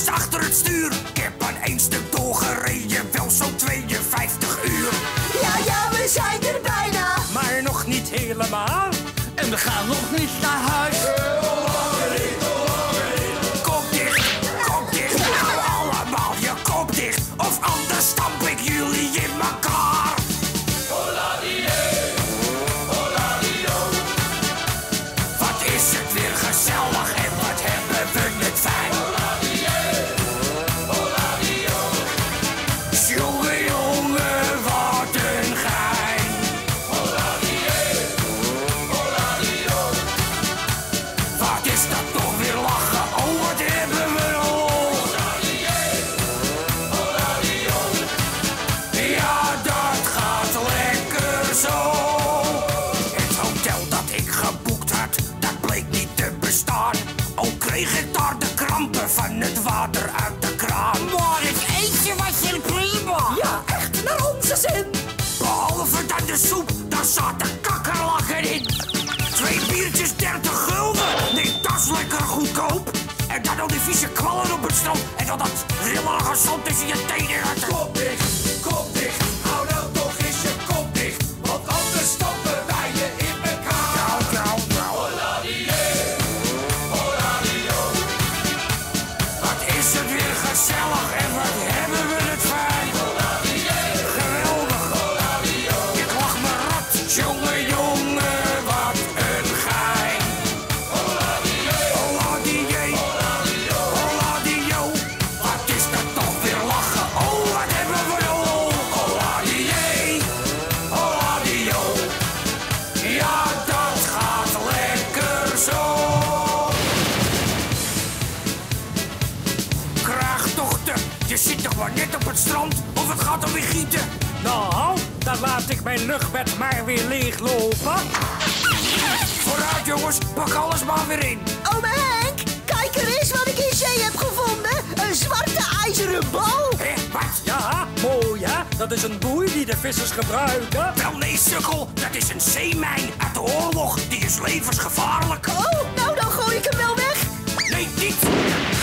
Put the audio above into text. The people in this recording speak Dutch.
was achter het stuur. Ik heb aan één stuk doorgereden, wel zo'n 52 uur. Ja, we zijn er bijna. Maar nog niet helemaal. En we gaan nog niet naar huis. Kop dicht, nou allemaal je kop dicht. Of anders stamp ik jullie in elkaar. Wat is het weer gezellig en wat hebben we het fijn. Jongen, wat een gein. Wat is dat toch weer lachen, oh wat hebben we een lol. Ja, dat gaat lekker zo. Het hotel dat ik geboekt had, dat bleek niet te bestaan. Ook kreeg ik daar de krampen van het water uit de kraan. Maar het eten was hier prima. Ja, echt naar onze zin. Behalve dan de soep, daar zaten kakkerlakken in. 2 biertjes 30 gulden. Nee, dat is lekker goedkoop. En dan al die vieze kwallen op het strand. En dan dat rillige zand tussen je tenen. Kop dicht, hou nou toch eens je kop dicht. Want anders stoppen wij je in elkaar. Nou. Wat is het weer gezellig en wat hebben we het fijn. Geweldig. Ik lach me rot. Jongen, wat een gein. Hola-die-yo. Wat is dat toch weer lachen. Oh, wat hebben we een lol. Hola-die-yo. Ja, dat gaat lekker zo. Kraagdochter, je zit toch maar net op het strand of het gaat alweer gieten? Nou, dan laat ik mijn luchtbed maar weer leeglopen. Vooruit jongens, pak alles maar weer in. Ome Henk, kijk er eens wat ik in zee heb gevonden. Een zwarte ijzeren bal. Hé, wat? Ja, mooi hè? Dat is een boei die de vissers gebruiken. Wel nee, sukkel, dat is een zeemijn uit de oorlog. Die is levensgevaarlijk. Oh, nou dan gooi ik hem wel weg. Nee, niet.